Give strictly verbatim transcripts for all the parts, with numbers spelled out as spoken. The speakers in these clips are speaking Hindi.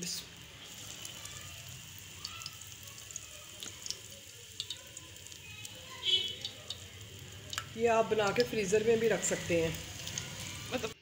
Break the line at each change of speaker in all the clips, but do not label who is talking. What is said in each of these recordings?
ये आप बना के फ्रीज़र में भी रख सकते हैं। मतलब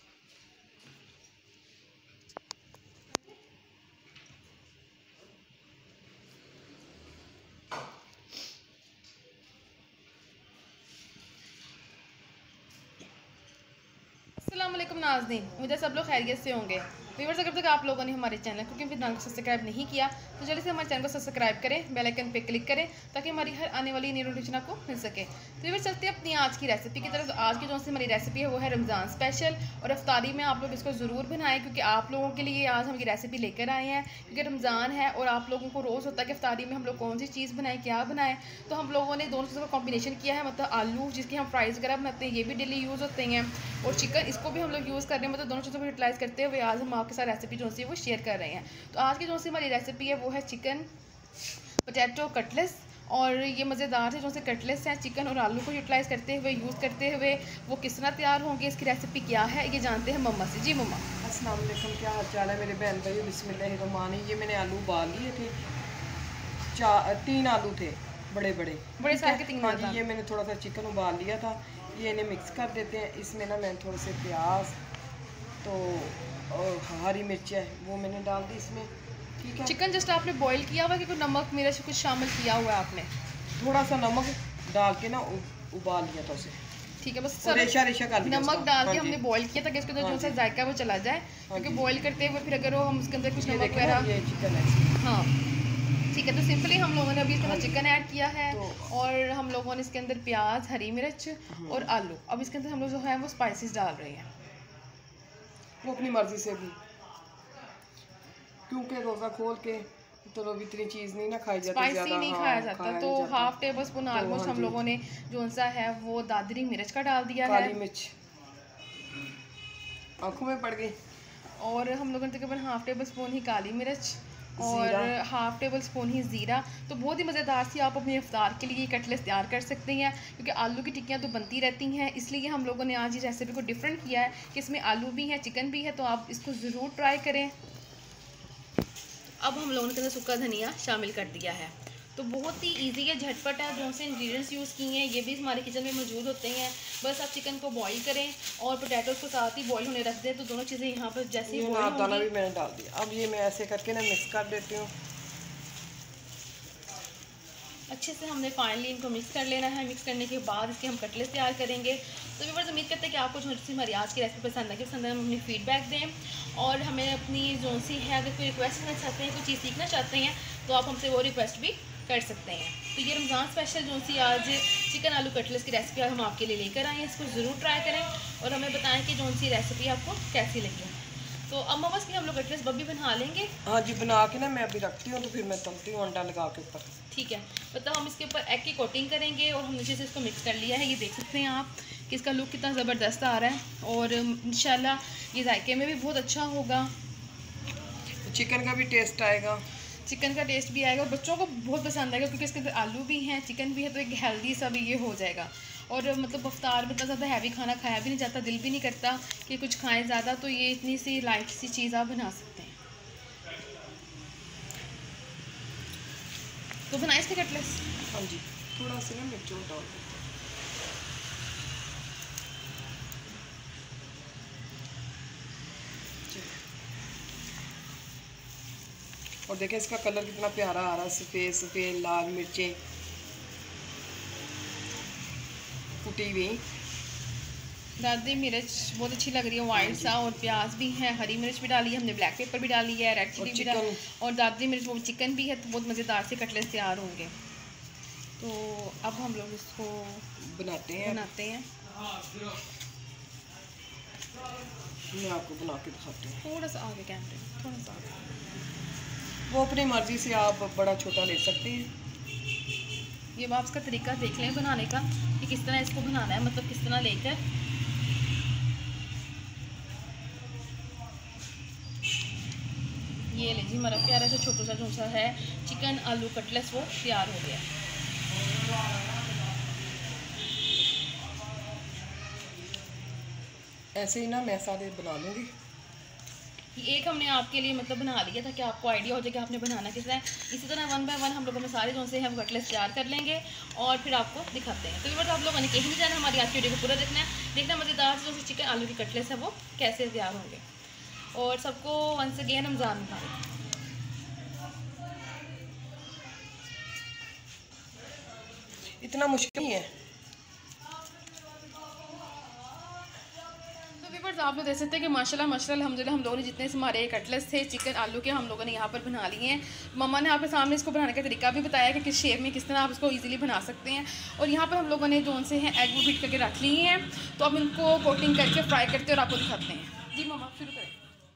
अस्सलाम वालेकुम नाज़रीन, मुझे सब लोग खैरियत से होंगे। व्यूअर्स, अगर तक आप लोगों ने हमारे चैनल कुकिंग विद नाज़ को सब्सक्राइब नहीं किया तो जल्दी से हमारे चैनल को सब्सक्राइब करें, बेल आइकन पे क्लिक करें ताकि हमारी हर आने वाली नई नोटिफिकेशन आपको मिल सके। तो व्यूअर्स, चलते हैं अपनी आज की रेसिपी की तरफ। तो आज की जो सी हमारी रेसिपी है वो है रमज़ान स्पेशल, और अफ्तारी में आप लोग इसको ज़रूर बनाएं क्योंकि आप लोगों के लिए आज हम ये रेसिपी लेकर आए हैं क्योंकि रमज़ान है और आप लोगों को रोज़ होता है कि अफ्तारी में हम लोग कौन सी चीज़ बनाएं, क्या बनाएं। तो हम लोगों ने दोनों चीज़ों का कॉम्बिनेशन किया है, मतलब आलू जिसकी हम फ्राइज़ वगैरह बनाते हैं, ये भी डेली यूज़ होते हैं, और चिकन इसको भी हम लोग यूज़ कर रहे हैं। मतलब दोनों चीज़ों को यूटिलाइज़ करते हुए आज हम आपके साथ रेसिपी जो सी वो शेयर कर रहे हैं। तो आज की जो सी हमारी रेसिपी है वो है चिकन पोटैटो कटलेस, और ये मज़ेदार है जो से कटलेस हैं चिकन और आलू को यूटिलाइज़ करते हुए यूज़ करते हुए वो किस तरह तैयार होंगे, इसकी रेसिपी क्या है ये जानते हैं मम्मा से। जी मम्मा।
अस्सलाम वालेकुम, क्या हाल चाल है मेरे बहन भाई। बिस्मिल्लाहिर्रहमानिर्रहीम। ये मैंने आलू उबाल लिए थे, चार तीन आलू थे बड़े बड़े
बड़े साइज के तीन।
हाँ जी, ये मैंने थोड़ा सा चिकन उबाल लिया था। ये इन्हें मिक्स कर देते हैं। इसमें ना मैंने थोड़े से प्याज तो और हरी मिर्च है वो मैंने डाल दी इसमें, ठीक है।
चिकन जस्ट आपने बॉईल किया हुआ कि कोई नमक मिर्च कुछ शामिल किया हुआ है आपने?
थोड़ा सा नमक डाल के ना उबाल लिया था उसे,
ठीक है। बस
रेशा रेशा कर लिया,
नमक डाल के हमने बॉईल किया ताकि इसके अंदर जो सा जायका वो चला जाए, क्योंकि बॉईल करते हुए फिर अगर वो हम उसके अंदर कुछ नमक वगैरह।
ये चिकन है,
हाँ ठीक है। तो सिंपली हम लोगों ने अभी इसके अंदर चिकन ऐड किया है तो, और हम लोगों ने इसके अंदर प्याज हरी मिर्च और आलू, अब इसके अंदर हम लोग जो है वो स्पाइसेस डाल रहे हैं
वो अपनी मर्जी से भी, क्योंकि रोज़ा खोल के तो लोग इतनी चीज़ नहीं ना खाई जाती,
स्पाइसी नहीं खाया हाँ, जाता। तो हाफ टेबल स्पून ऑलमोस्ट हम लोगों ने जो सा है वो दादरी मिर्च का डाल दिया है।
काली मिर्च आँखों में पड़ गई।
और हम लोगों ने तकरीबन हाफ टेबल स्पून ही काली मिर्च और हाफ टेबल स्पून ही ज़ीरा। तो बहुत ही मज़ेदार सी आप अपने इफ्तार के लिए कटलेस तैयार कर सकते हैं, क्योंकि आलू की टिक्कियाँ तो बनती रहती हैं, इसलिए हम लोगों ने आज इस रेसिपी को डिफरेंट किया है कि इसमें आलू भी है चिकन भी है। तो आप इसको ज़रूर ट्राई करें। अब हम लोगों ने इसमें सूखा धनिया शामिल कर दिया है। तो बहुत ही इजी है, झटपट है। जो से इंग्रेडिएंट्स यूज़ किए हैं ये भी हमारे किचन में मौजूद होते हैं। बस आप चिकन को बॉईल करें और पोटैटोज़ को साथ ही बॉईल होने रख दें, तो दोनों चीज़ें यहाँ पर जैसे ही बॉईल
दाना भी मैंने डाल दिया। अब ये मैं ऐसे करके ना मिक्स कर देती हूँ
अच्छे से। हमने फाइनली इनको मिक्स कर लेना है। मिक्स करने के बाद इसके हम कटलेस तैयार करेंगे। तो व्यूअर्स, उम्मीद करते हैं कि आपको जो सी हमारी आज की रेसिपी पसंद आई, पसंद है हम अपनी फीडबैक दें, और हमें अपनी जो सी है अगर कोई रिक्वेस्ट करना चाहते हैं, कोई चीज़ सीखना चाहते हैं तो आप हमसे वो रिक्वेस्ट भी कर सकते हैं। तो ये रमज़ान स्पेशल जो सी आज चिकन आलू कटलेस की रेसिपी हम आपके लिए लेकर आए हैं, इसको ज़रूर ट्राई करें और हमें बताएं कि जो सी रेसिपी आपको कैसी लगी। तो अब बस की हम लोग कटलेस बब्बी बना लेंगे।
हाँ जी, बना के ना मैं अभी रखती हूँ तो फिर मैं तलती हूँ अंडा लगा के ऊपर,
ठीक है। मतलब हम इसके ऊपर एग की कोटिंग करेंगे और हम नीचे से इसको मिक्स कर लिया है। ये देख सकते हैं आप कि इसका लुक कितना ज़बरदस्त आ रहा है, और इंशाल्लाह ये जायके में भी बहुत अच्छा होगा।
चिकन का भी टेस्ट आएगा,
चिकन का टेस्ट भी आएगा और बच्चों को बहुत पसंद आएगा क्योंकि इसके अंदर आलू भी हैं चिकन भी है, तो एक हेल्दी सा भी ये हो जाएगा। और मतलब अफ्तार में इतना ज़्यादा हैवी खाना खाया भी नहीं जाता, दिल भी नहीं करता कि कुछ खाएं ज़्यादा, तो ये इतनी सी लाइट सी चीज़ आप बना सकते हैं। तो बनाए इसके कटलेस।
हाँ जी, थोड़ा सा ना मिर्च डाल दो। और देखें इसका कलर कितना प्यारा आ रहा है, सफ़ेद सफ़ेद लाल मिर्चें कुटी हुई।
दादी मिर्च बहुत अच्छी लग रही है, वाइट सा, और प्याज भी है, हरी मिर्च भी डाली है हमने, ब्लैक पेपर भी डाली है, रेड चिली भी डाली, और दादी मिर्च वो चिकन भी है। तो बहुत मज़ेदार से कटलेस तैयार होंगे। तो अब हम लोग इसको
बनाते हैं
बनाते हैं
मैं आपको बना के दिखाती हूँ।
थोड़ा सा आगे कैमरे में, थोड़ा सा आगे।
वो अपनी मर्ज़ी से आप बड़ा छोटा ले सकते हैं।
ये आप इसका तरीका देख लें बनाने का कि किस तरह इसको बनाना है, मतलब किस तरह लेकर। ये ले जी हमारा प्यारा सा छोटा सा जो सा है चिकन आलू कटलेस वो तैयार हो गया।
ऐसे ही ना मैं सारे बना लूँगी।
ये एक हमने आपके लिए मतलब बना लिया था कि आपको आइडिया हो जाए कि आपने बनाना किस है। इसी तरह वन बाय वन हम लोगों में सारे जो से हैं वो कटलेट्स तैयार कर लेंगे और फिर आपको दिखाते हैं। तो व्यूअर्स आप लोगों ने कहीं नहीं जाना, हमारी आज की वीडियो को पूरा देखना है। देखना मज़ेदार से जो चिकन आलू की कटलेट्स है वो कैसे तैयार होंगे। और सबको वंस अगेन रमज़ान मुबारक।
इतना मुश्किल ही है।
आप लोग देख सकते हैं कि माशाल्लाह माशाल्लाह अल्हम्दुलिल्लाह हम लोगों ने जितने हमारे कटलेट्स थे चिकन आलू के हम लोगों ने यहाँ पर बना लिए हैं। मम्मा ने आपके सामने इसको बनाने का तरीका भी बताया कि किस शेप में किस तरह आप इसको इजीली बना सकते हैं। और यहाँ पर हम लोगों ने जो से हैं एग वो बीट करके रख लिए हैं, तो अब इनको कोटिंग करके फ्राई करते हैं और आपको दिखाते हैं। जी मम्मा शुरू करें।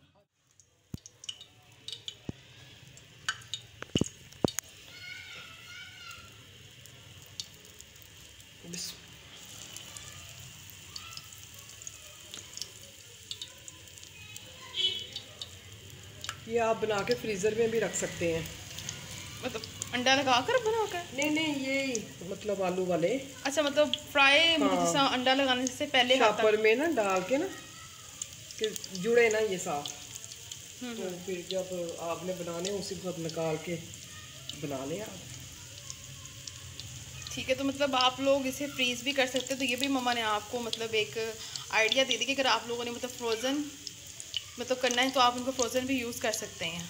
ये आप बना के फ्रीज़र में भी रख सकते हैं,
मतलब अंडा लगा कर बना कर?
नहीं नहीं ये मतलब आलू वाले।
अच्छा मतलब फ्राई मतलब
हाँ।
जैसा अंडा लगाने से पहले
शापर में ना डाल के ना कि जुड़े ना ये साफ, तो फिर जब आपने बनाने उसी वक्त निकाल के बना लें आप।
ठीक है, तो मतलब आप लोग इसे फ्रीज़ भी कर सकते हैं। तो ये भी मम्मा ने आपको मतलब एक आइडिया दे दी कि अगर आप लोगों ने मतलब फ्रोज़न मतलब करना है तो आप उनको फ्रोज़न भी यूज़ कर सकते हैं।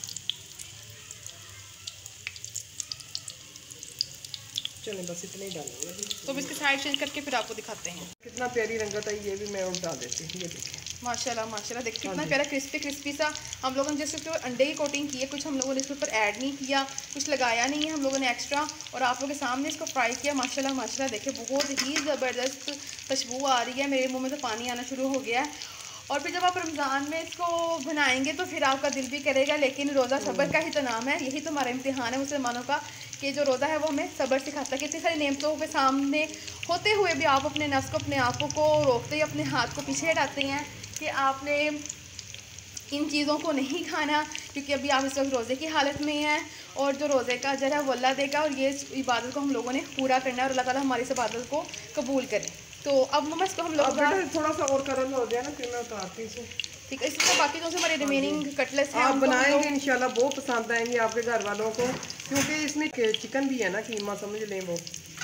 चलें बस इतने ही डालेंगे अभी।
तो अब इसके साइड चेंज करके फिर आपको दिखाते हैं
कितना प्यारी रंगत है। ये भी मैं उल्टा देती हूँ, ये देखिए
माशाल्लाह माशाल्लाह देखिए कितना प्यारा क्रिस्पी क्रिस्पी सा। हम लोगों ने जैसे उसके ऊपर अंडे की कोटिंग की है, कुछ हम लोगों ने इसके ऊपर ऐड नहीं किया, कुछ लगाया नहीं है हम लोगों ने एक्स्ट्रा, और आप लोगों के सामने इसको फ्राई किया। माशाल्लाह माशाल्लाह देखिए बहुत ही ज़बरदस्त खुशबू आ रही है, मेरे मुँह में तो पानी आना शुरू हो गया है। और फिर जब आप रमज़ान में इसको बनाएंगे तो फिर आपका दिल भी करेगा, लेकिन रोज़ा सब्र का ही तो नाम है। यही तो हमारा इम्तिहान है मुसलमानों का कि जो रोज़ा है वो हमें सब्र सिखाता है कि इतनी सारी नेमतों के सामने होते हुए भी आप अपने नफ्स को अपने आँखों को रोकते ही अपने हाथ को पीछे हटाते हैं कि आपने इन चीज़ों को नहीं खाना, क्योंकि अभी आप इस वक्त रोज़े की हालत में हैं और जो रोज़े का अजर है वो अल्लाह देगा। और ये इबादत को हम लोगों ने पूरा करना है और अल्लाह ताला हमारी इस इबादत को कबूल करे। तो अब मम्मा इसको हम लोग
थोड़ा सा और कलर हो गया ना फिर मैं उतारती हूँ।
ठीक है, इसमें बाकी जो से हमारे रिमेनिंग कटलेट्स हैं
आप बनाएंगे इंशाल्लाह बहुत पसंद आएंगे आपके घर वालों को, क्योंकि इसमें चिकन भी है ना, कीमा समझ लें, वो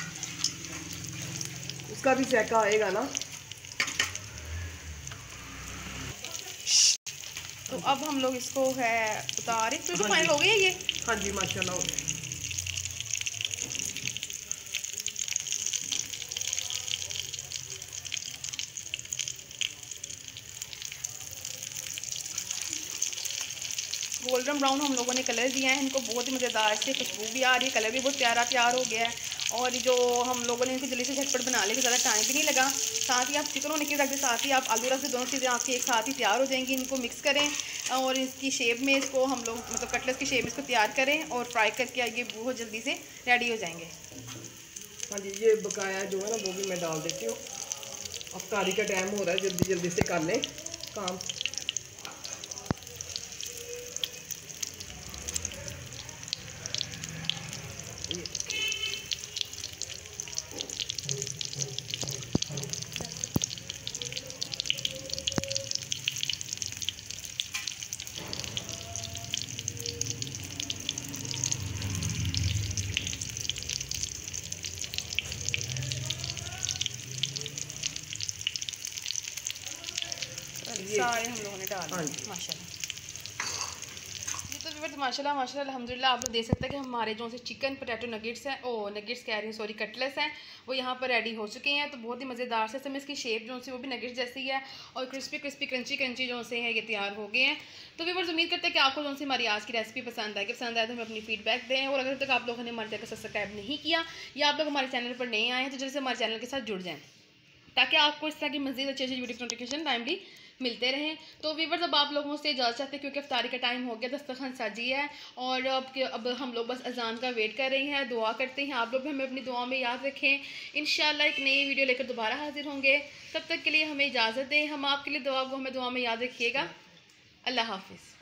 उसका भी जायका आएगा ना।
तो अब हम लोग इसको है उतारे तो जो फाइनल हो गई है ये।
हाँ जी माशाल्लाह हो गया।
गोल्डन ब्राउन हम लोगों ने कलर दिया है इनको, बहुत ही मज़ेदार से खुशबू भी आ रही है, कलर भी बहुत प्यारा तैयार हो गया है। और जो हम लोगों ने इनको जल्दी से झटपट बना लिया, ज़्यादा टाइम भी नहीं लगा। साथ ही आप चिकन होने के रख दें, साथ ही आप आलू रख दें, दोनों चीज़ें आपकी एक साथ ही तैयार हो जाएंगी। इनको मिक्स करें और इसकी शेप में इसको हम लोग मतलब कटलेट की शेप में इसको तैयार करें और फ्राई करके ये बहुत जल्दी से रेडी हो जाएंगे।
हाँ जी, ये बकाया जो है ना वो भी मैं डाल देती हूँ। अफ्तारी का टाइम हो रहा है, जल्दी जल्दी से कर लें काम।
सारे हम लोगों ने डाल माशाल्लाह। तो व्यूअर्स माशाल्लाह माशाल्लाह अल्हम्दुलिल्लाह आप लोग देख सकते हैं कि हमारे जो से चिकन पोटैटो नगेट्स हैं, ओ नगेट्स कह रही हूँ सॉरी कटलेट्स हैं, वो यहाँ पर रेडी हो चुके हैं। तो बहुत ही मज़ेदार से इसमें इसकी शेप जो सी वो भी नगेट्स जैसी है और क्रिस्पी क्रिस्पी क्रंची क्रंची जो से है ये तैयार हो गए हैं। तो व्यूअर्स उम्मीद करते हैं कि आपको जो सी हमारी आज की रेसिपी पसंद आएगी। पसंद आए तो हमें अपनी फीडबैक दें, और अगर तक आप लोगों ने हमारे चैनल को सब्सक्राइब नहीं किया या आप लोग हमारे चैनल पर नए आए हैं तो जल्दी से हमारे चैनल के साथ जुड़ जाएँ ताकि आपको इस तरह की मज़ीद अच्छी अच्छी वीडियो नोटिफिकेशन टाइमली मिलते रहें। तो व्यूअर्स अब आप लोगों से इजाज़त चाहते हैं क्योंकि इफ्तारी का टाइम हो गया, दस्तरखान साजी है और अब अब हम लोग बस अजान का वेट कर रहे हैं। दुआ करते हैं आप लोग भी हमें अपनी दुआ में याद रखें। इंशाल्लाह एक नई वीडियो लेकर दोबारा हाजिर होंगे, तब तक के लिए हमें इजाज़त दें। हम आपके लिए दुआ को हमें दुआ में याद रखिएगा। अल्लाह हाफिज़।